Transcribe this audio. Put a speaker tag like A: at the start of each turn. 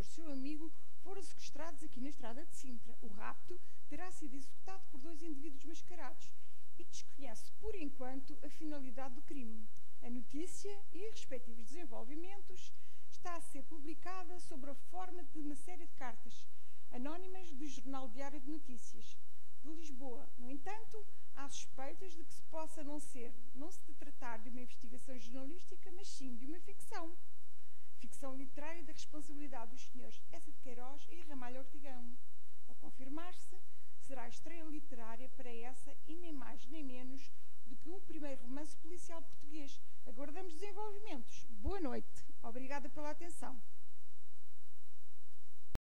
A: seu amigo, foram sequestrados aqui na estrada de Sintra. O rapto terá sido executado por 2 indivíduos mascarados e desconhece, por enquanto, a finalidade do crime. A notícia e respectivos desenvolvimentos está a ser publicada sob a forma de uma série de cartas anónimas do Jornal Diário de Notícias de Lisboa. No entanto, há suspeitas de que se possa não se tratar de uma investigação jornalística, mas sim de uma ficção. Ficção literária da responsabilidade dos senhores Eça de Queiroz e Ramalho Ortigão. Ao confirmar-se, será a estreia literária para essa e nem mais nem menos do que um primeiro romance policial português. Aguardamos desenvolvimentos. Boa noite. Obrigada pela atenção.